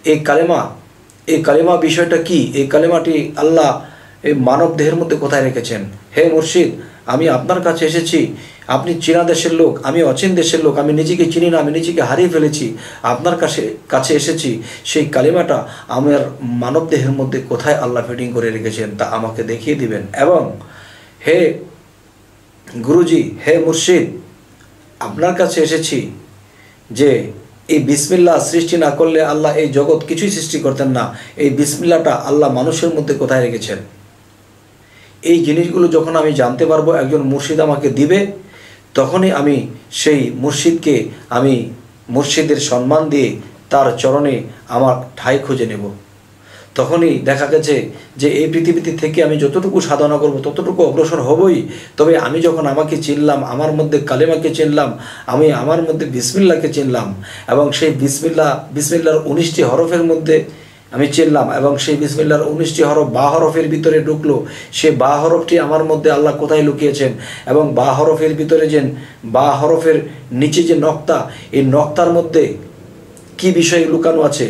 এই কালেমা বিষয়টা কি? এই কালেমাটি আল্লাহ এই মানব দেহের মধ্যে কোথায় রেখেছেন? হে মুর্শিদ, আমি আপনার কাছে এসেছি, আপনি চীনা দেশের লোক, আমি অচিন দেশের লোক, আমি নিজেকে চিনি না, আমি নিজেকে হারিয়ে ফেলেছি, আপনার কাছে এসেছি, সেই কালিমাটা আমার মানব দেহের মধ্যে কোথায় আল্লাহ ফিটিং করে রেখেছেন তা আমাকে দেখিয়ে দিবেন। এবং হে গুরুজি, হে মুর্শিদ, আপনার কাছে এসেছি যে এই বিসমিল্লাহ সৃষ্টি না করলে আল্লাহ এই জগৎ কিছুই সৃষ্টি করতেন না। এই বিসমিল্লাহটা আল্লাহ মানুষের মধ্যে কোথায় রেখেছেন? এই জিনিসগুলো যখন আমি জানতে পারবো, একজন মুর্শিদ আমাকে দিবে, তখনই আমি সেই মুর্শিদকে আমি মুর্শিদের সম্মান দিয়ে তার চরণে আমার ঠাঁই খুঁজে নেব। তখনই দেখা গেছে যে এই পৃথিবীতে থেকে আমি যতটুকু সাধনা করব ততটুকু অগ্রসর হবই। তবে আমি যখন আমাকে চিনলাম, আমার মধ্যে কালেমাকে চিনলাম, আমি আমার মধ্যে বিসমিল্লাহকে চিনলাম, এবং সেই বিসমিল্লাহর 19টি হরফের মধ্যে আমি চিনলাম, এবং সেই বিসমিল্লাহর 19টি হরফ বা হরফের ভিতরে ঢুকলো। সে বা হরফটি আমার মধ্যে আল্লাহ কোথায় লুকিয়েছেন, এবং বা হরফের ভিতরে যে বা হরফের নিচে যে নক্তা, এই নক্তার মধ্যে কি বিষয় লুকানো আছে।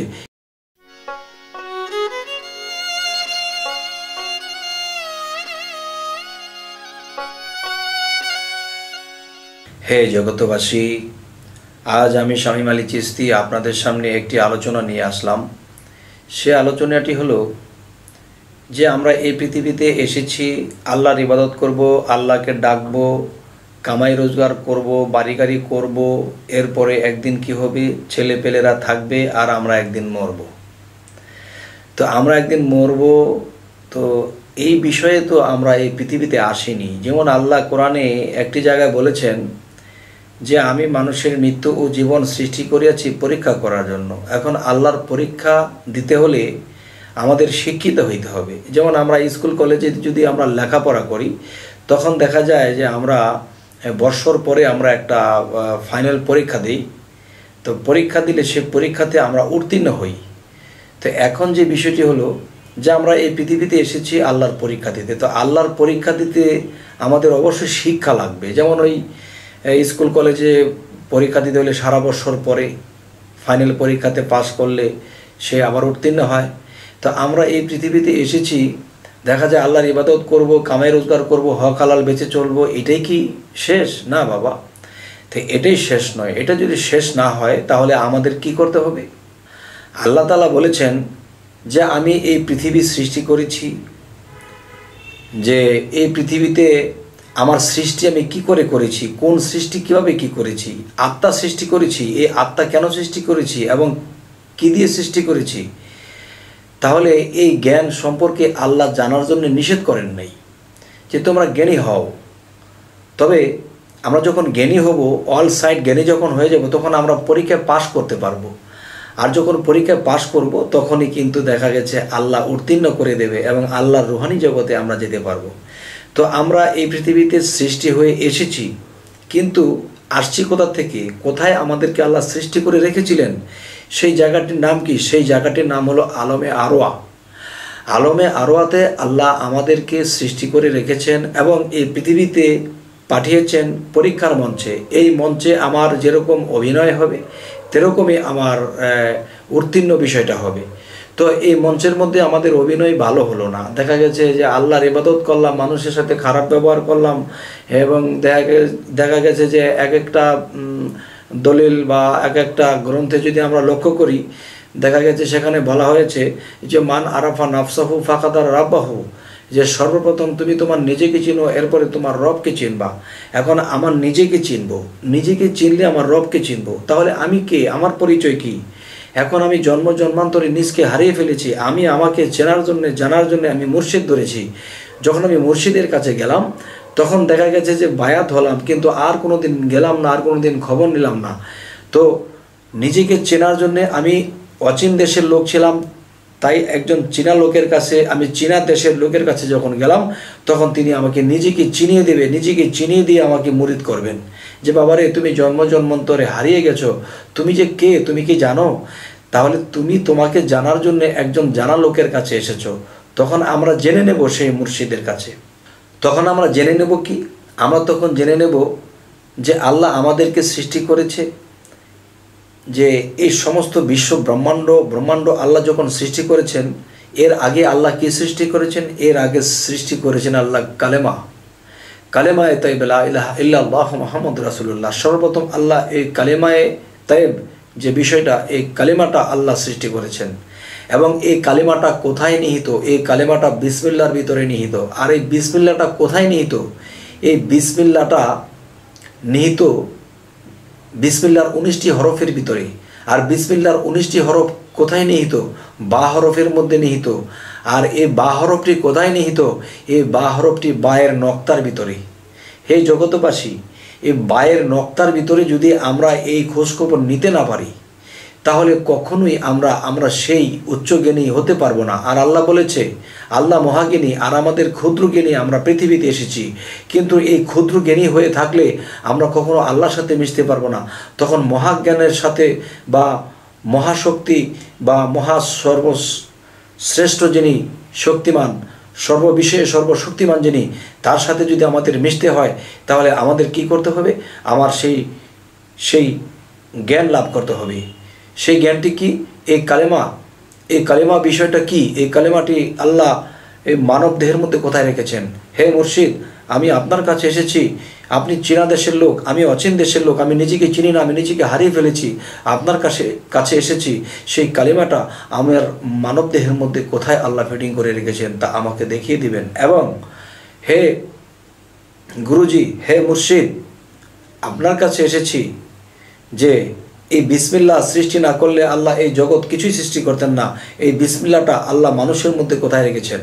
হে জগতবাসী, আজ আমি শামীম আলী চিশতি আপনাদের সামনে একটি আলোচনা নিয়ে আসলাম। সে আলোচনাটি হলো যে আমরা এই পৃথিবীতে এসেছি আল্লাহর ইবাদত করব, আল্লাহকে ডাকব, কামাই রোজগার করব, বাড়ি গাড়ি করব, এরপরে একদিন কি হবে, ছেলেপেলেরা থাকবে আর আমরা একদিন মরব। তো আমরা একদিন মরব, তো এই বিষয়ে তো আমরা এই পৃথিবীতে আসিনি। যেমন আল্লাহ কোরআনে একটি জায়গায় বলেছেন যে আমি মানুষের মৃত্যু ও জীবন সৃষ্টি করিয়াছি পরীক্ষা করার জন্য। এখন আল্লাহর পরীক্ষা দিতে হলে আমাদের শিক্ষিত হইতে হবে। যেমন আমরা স্কুল কলেজে যদি আমরা লেখাপড়া করি, তখন দেখা যায় যে আমরা বর্ষর পরে আমরা একটা ফাইনাল পরীক্ষা দিই। তো পরীক্ষা দিলে সে পরীক্ষাতে আমরা উত্তীর্ণ হই। তো এখন যে বিষয়টি হলো যে আমরা এই পৃথিবীতে এসেছি আল্লাহর পরীক্ষা দিতে। তো আল্লাহর পরীক্ষা দিতে আমাদের অবশ্যই শিক্ষা লাগবে। যেমন ওই স্কুল কলেজে পরীক্ষা দিতে হলে সারা বছর পরে ফাইনাল পরীক্ষাতে পাস করলে সে আবার উত্তীর্ণ হয়। তো আমরা এই পৃথিবীতে এসেছি, দেখা যায় আল্লাহর ইবাদত করব, কামাই রোজগার করব, হক হালাল বেঁচে চলবো, এটাই কি শেষ? না বাবা, তো এটাই শেষ নয়। এটা যদি শেষ না হয় তাহলে আমাদের কি করতে হবে? আল্লাহ তাআলা বলেছেন যে আমি এই পৃথিবী সৃষ্টি করেছি, যে এই পৃথিবীতে আমার সৃষ্টি আমি কি করে করেছি, কোন সৃষ্টি কিভাবে কি করেছি। আত্মা সৃষ্টি করেছি, এই আত্মা কেন সৃষ্টি করেছি এবং কি দিয়ে সৃষ্টি করেছি। তাহলে এই জ্ঞান সম্পর্কে আল্লাহ জানার জন্য নিষেধ করেন নাই যে তোমরা জ্ঞানী হও। তবে আমরা যখন জ্ঞানী হব, অল সাইড জ্ঞানী যখন হয়ে যাব, তখন আমরা পরীক্ষায় পাশ করতে পারবো। আর যখন পরীক্ষায় পাশ করব তখনই কিন্তু দেখা গেছে আল্লাহ উত্তীর্ণ করে দেবে এবং আল্লাহর রুহানি জগতে আমরা যেতে পারবো। তো আমরা এই পৃথিবীতে সৃষ্টি হয়ে এসেছি, কিন্তু আসছি কোথা থেকে, কোথায় আমাদেরকে আল্লাহ সৃষ্টি করে রেখেছিলেন, সেই জায়গাটির নাম কি? সেই জায়গাটির নাম হলো আলমে আরওয়া। আলমে আরওয়াতে আল্লাহ আমাদেরকে সৃষ্টি করে রেখেছেন এবং এই পৃথিবীতে পাঠিয়েছেন পরীক্ষার মঞ্চে। এই মঞ্চে আমার যেরকম অভিনয় হবে সেরকমই আমার উত্তীর্ণ বিষয়টা হবে। তো এই মঞ্চের মধ্যে আমাদের অভিনয় ভালো হলো না, দেখা গেছে যে আল্লাহর ইবাদত করলাম, মানুষের সাথে খারাপ ব্যবহার করলাম, এবং দেখা গেছে যে এক একটা দলিল বা এক একটা গ্রন্থে যদি আমরা লক্ষ্য করি, দেখা গেছে সেখানে বলা হয়েছে যে মান আরাফা নাফসাহু ফাকাদার রাব্বাহু, যে সর্বপ্রথম তুমি তোমার নিজেকে চিনো, এরপরে তোমার রবকে চিনবা। এখন আমার নিজেকে চিনবো, নিজেকে চিনলে আমার রবকে চিনবো। তাহলে আমি কে, আমার পরিচয় কি? এখন আমি জন্মান্তরে নিজকে হারিয়ে ফেলেছি। আমি আমাকে চেনার জন্য, জানার জন্য আমি মুর্শিদ ধরেছি। যখন আমি মুর্শিদের কাছে গেলাম তখন দেখা গেছে যে বায়াত হলাম, কিন্তু আর কোনো দিন গেলাম না, আর কোনো দিন খবর নিলাম না। তো নিজেকে চেনার জন্যে আমি অচিন দেশের লোক ছিলাম, তাই একজন চীনা লোকের কাছে, আমি চীনা দেশের লোকের কাছে যখন গেলাম তখন তিনি আমাকে নিজেকে চিনিয়ে দেবে, নিজেকে চিনিয়ে দিয়ে আমাকে মুরিদ করবেন যে বাবারে তুমি জন্মান্তরে হারিয়ে গেছো, তুমি যে কে, তুমি কি জানো? তাহলে তুমি তোমাকে জানার জন্য একজন জানা লোকের কাছে এসেছো। তখন আমরা জেনে নেব সেই মুর্শিদের কাছে। তখন আমরা জেনে নেব কি? আমরা তখন জেনে নেব যে আল্লাহ আমাদেরকে সৃষ্টি করেছে যে এই সমস্ত বিশ্ব ব্রহ্মাণ্ড আল্লাহ যখন সৃষ্টি করেছেন, এর আগে আল্লাহ কি সৃষ্টি করেছেন? এর আগে সৃষ্টি করেছেন আল্লাহ কালেমায়ে তাইব লা ইলাহা ইল্লাল্লাহ মুহাম্মদ রাসূলুল্লাহ। সর্বপ্রথম আল্লাহ এই কালেমায়ে তাইব যে বিষয়টা, এই কালেমাটা আল্লাহ সৃষ্টি করেছেন। এবং এই কালেমাটা কোথায় নিহিত? এই কালেমাটা বিসমিল্লাহর ভিতরে নিহিত। আর এই বিসমিল্লাহটা কোথায় নিহিত? এই বিসমিল্লাহটা নিহিত বিসমিল্লাহর 19টি হরফের ভিতরে। আর বিসমিল্লাহর 19টি হরফ কোথায় নিহিত? বা হরফের মধ্যে নিহিত। আর এই বা হরফটি কোথায় নিহিত? এই বা হরফটি বায়ের নক্তার ভিতরে। হে জগতবাসী, এই বায়ের নক্তার ভিতরে যদি আমরা এই খোঁজখবর নিতে না পারি, তাহলে কখনোই আমরা সেই উচ্চ জ্ঞানী হতে পারবো না। আর আল্লাহ বলেছে, আল্লাহ মহাজ্ঞানী, আর আমাদের ক্ষুদ্র জ্ঞানী আমরা পৃথিবীতে এসেছি। কিন্তু এই ক্ষুদ্র জ্ঞানী হয়ে থাকলে আমরা কখনো আল্লাহর সাথে মিশতে পারবো না। তখন মহাজ্ঞানের সাথে বা মহাশক্তি বা সর্বশ্রেষ্ঠ যিনি শক্তিমান, সর্ববিষয়ে সর্বশক্তিমান যিনি, তার সাথে যদি আমাদের মিশতে হয়, তাহলে আমাদের কি করতে হবে? আমার সেই জ্ঞান লাভ করতে হবে। সেই জ্ঞানটি কি? এই কালেমা বিষয়টা কি? এই কালেমাটি আল্লাহ এই মানব দেহের মধ্যে কোথায় রেখেছেন? হে মুর্শিদ, আমি আপনার কাছে এসেছি। আপনি চীনা দেশের লোক, আমি অচীন দেশের লোক। আমি নিজেকে চিনি না, আমি নিজেকে হারিয়ে ফেলেছি। আপনার কাছে এসেছি। সেই কালেমাটা আমার মানব দেহের মধ্যে কোথায় আল্লাহ ফিটিং করে রেখেছেন তা আমাকে দেখিয়ে দিবেন। এবং হে গুরুজি, হে মুর্শিদ, আপনার কাছে এসেছি যে এই বিসমিল্লাহ সৃষ্টি না করলে আল্লাহ এই জগৎ কিছুই সৃষ্টি করতেন না। এই বিসমিল্লাহটা আল্লাহ মানুষের মধ্যে কোথায় রেখেছেন?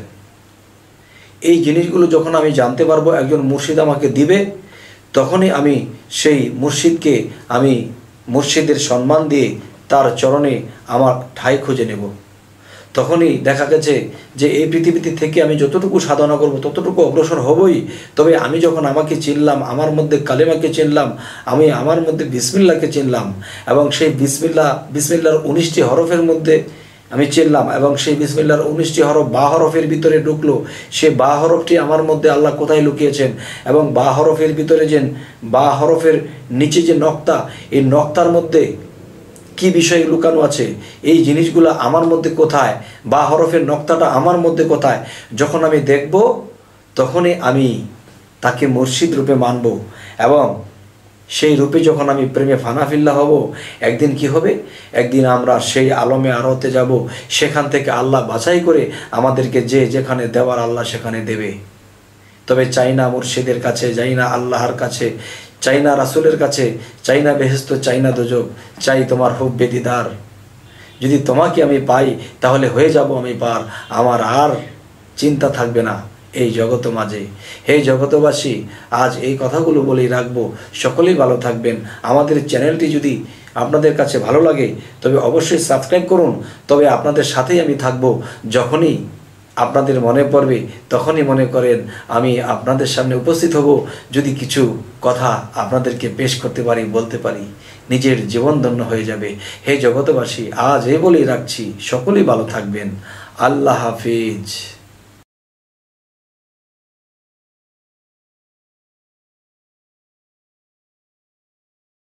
এই জিনিসগুলো যখন আমি জানতে পারবো, একজন মুর্শিদ আমাকে দিবে, তখনই আমি সেই মুর্শিদকে মুর্শিদের সম্মান দিয়ে তার চরণে আমার ঠাঁই খুঁজে নেব। তখনই দেখা গেছে যে এই পৃথিবীতে থেকে আমি যতটুকু সাধনা করব ততটুকু অগ্রসর হবই। তবে আমি যখন আমাকে চিনলাম, আমার মধ্যে কালেমাকে চিনলাম, আমি আমার মধ্যে বিসমিল্লাহকে চিনলাম, এবং সেই বিসমিল্লাহর 19টি হরফের মধ্যে আমি চিনলাম, এবং সেই বিসমিল্লাহর 19টি হরফ বা হরফের ভিতরে ঢুকলো। সে বা হরফটি আমার মধ্যে আল্লাহ কোথায় লুকিয়েছেন, এবং বা হরফের ভিতরে বা হরফের নিচে যে নক্তা, এই নক্তার মধ্যে কি বিষয় লুকানো আছে, এই জিনিসগুলো আমার মধ্যে কোথায়, বা হরফের নক্তাটা আমার মধ্যে কোথায়, যখন আমি দেখব, তখনই আমি তাকে মুর্শিদ রূপে মানব। এবং সেই রূপে যখন আমি প্রেমে ফানাফিল্লা হব, একদিন কি হবে? একদিন আমরা সেই আলমে আরতে যাব। সেখান থেকে আল্লাহ বাছাই করে আমাদেরকে যেখানে দেওয়ার আল্লাহ সেখানে দেবে। তবে চাই না মুর্শিদের কাছে, যাই না আল্লাহর কাছে, চাই না রাসূলের কাছে, চাই না বেহেশত, চাই না দোজখ, চাই তোমার হুব্বে দিদার। যদি তোমাকে আমি পাই, তাহলে হয়ে যাব আমি পার। আমার আর চিন্তা থাকবে না এই জগৎ মাঝে। হে জগতবাসী, আজ এই কথাগুলো বলেই রাখবো। সকলেই ভালো থাকবেন। আমাদের চ্যানেলটি যদি আপনাদের কাছে ভালো লাগে, তবে অবশ্যই সাবস্ক্রাইব করুন। তবে আপনাদের সাথেই আমি থাকবো। যখনই আপনাদের মনে পড়বে, তখনই মনে করেন আমি আপনাদের সামনে উপস্থিত হব। যদি কিছু কথা আপনাদেরকে পেশ করতে পারি, বলতে পারি, নিজের জীবন ধন্য হয়ে যাবে। হে জগতবাসী, আজ এই বলেই রাখছি, সকলেই ভালো থাকবেন। আল্লাহ হাফিজ।